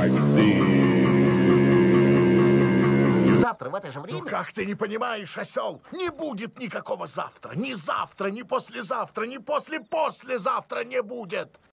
Завтра в это же время? Ну как ты не понимаешь, осел? Не будет никакого завтра. Ни завтра, ни послезавтра, ни послезавтра не будет.